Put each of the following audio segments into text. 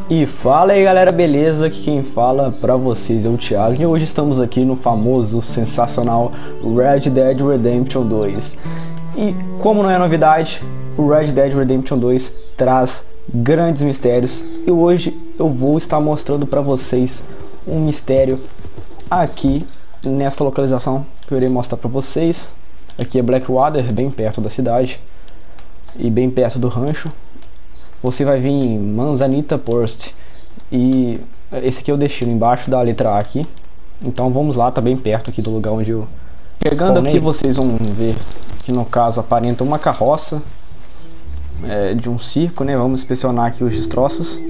E fala aí galera, beleza? Aqui quem fala pra vocês é o Thiago e hoje estamos aqui no famoso, sensacional Red Dead Redemption 2. E como não é novidade, o Red Dead Redemption 2 traz grandes mistérios e hoje eu vou estar mostrando pra vocês um mistério aqui nessa localização que eu irei mostrar pra vocês. Aqui é Blackwater, bem perto da cidade e bem perto do rancho. Você vai vir em Manzanita Post e esse aqui é o destino, embaixo da letra A aqui. Então vamos lá, tá bem perto aqui do lugar onde eu... Chegando aqui vocês vão ver que no caso aparenta uma carroça de um circo, né? Vamos inspecionar aqui os destroços,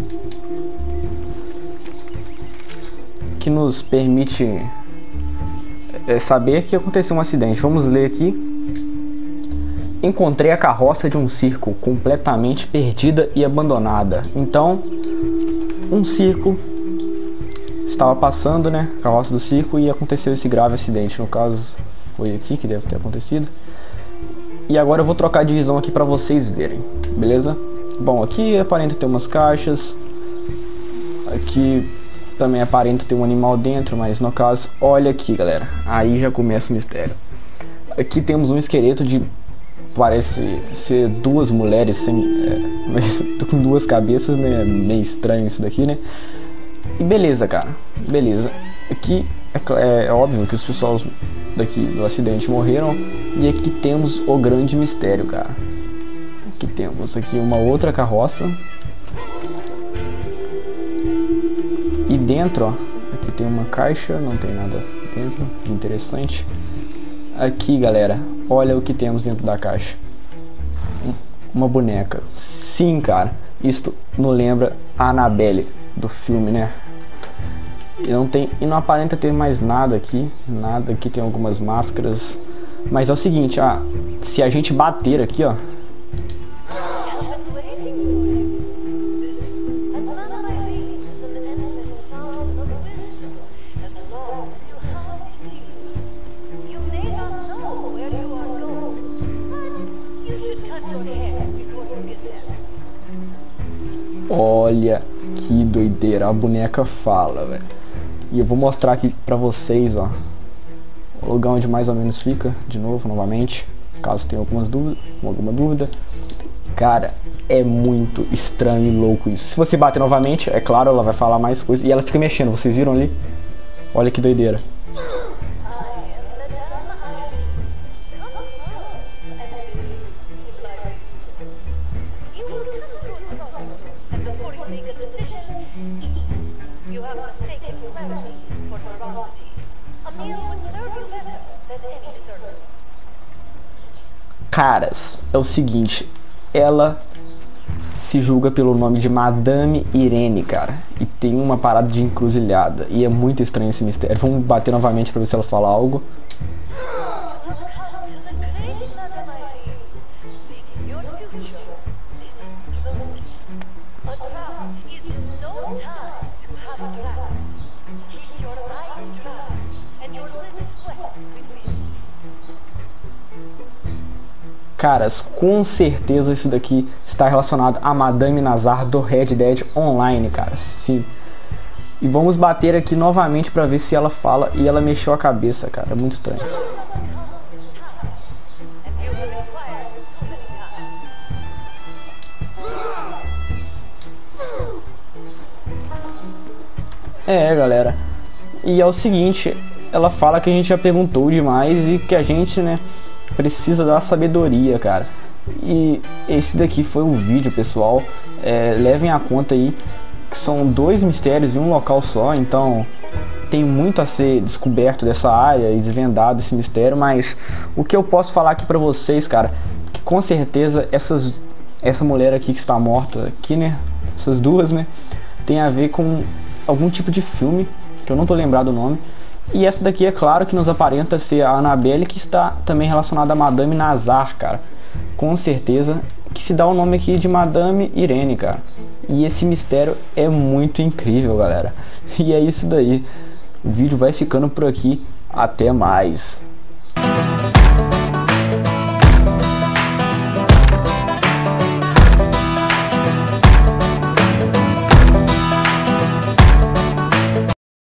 que nos permite saber que aconteceu um acidente. Vamos ler aqui. Encontrei a carroça de um circo completamente perdida e abandonada. Então, um circo estava passando, né? A carroça do circo, e aconteceu esse grave acidente. No caso, foi aqui que deve ter acontecido. E agora eu vou trocar de visão aqui para vocês verem, beleza? Bom, aqui aparenta ter umas caixas. Aqui também aparenta ter um animal dentro, mas no caso, olha aqui, galera. Aí já começa o mistério. Aqui temos um esqueleto de... Parece ser duas mulheres com duas cabeças, né? Meio estranho isso daqui, né? E beleza, cara. Beleza. Aqui é óbvio que os pessoal daqui do acidente morreram. E aqui temos o grande mistério, cara. Aqui temos aqui uma outra carroça. E dentro, ó, aqui tem uma caixa, não tem nada dentro de interessante. Aqui, galera, olha o que temos dentro da caixa. Uma boneca. Sim, cara, isto não lembra a Annabelle do filme, né? E não aparenta ter mais nada aqui. Nada, aqui tem algumas máscaras. Mas é o seguinte, se a gente bater aqui, ó, olha que doideira, a boneca fala, velho. E eu vou mostrar aqui pra vocês, ó, o lugar onde mais ou menos fica, de novo, novamente, caso tenha alguma dúvida. Cara, é muito estranho e louco isso. Se você bater novamente, é claro, ela vai falar mais coisas. E ela fica mexendo, vocês viram ali? Olha que doideira. Caras, é o seguinte, ela se julga pelo nome de Madame Irene, cara, e tem uma parada de encruzilhada, e é muito estranho esse mistério. Vamos bater novamente pra ver se ela fala algo. Caras, com certeza isso daqui está relacionado a Madame Nazar do Red Dead Online, cara. Sim. E vamos bater aqui novamente para ver se ela fala. E ela mexeu a cabeça, cara. É muito estranho. Galera. E é o seguinte, ela fala que a gente já perguntou demais e que a gente, né, precisa da sabedoria, cara. E esse daqui foi um vídeo, pessoal. Levem a conta aí que são dois mistérios em um local só, então tem muito a ser descoberto dessa área e desvendado esse mistério. Mas o que eu posso falar aqui pra vocês, cara, que com certeza essa mulher aqui que está morta aqui, né, essas duas, né, tem a ver com algum tipo de filme que eu não tô lembrado o nome. E essa daqui é claro que nos aparenta ser a Annabelle, que está também relacionada a Madame Nazar, cara. Com certeza que se dá o nome aqui de Madame Irene, cara. E esse mistério é muito incrível, galera. E é isso daí. O vídeo vai ficando por aqui. Até mais.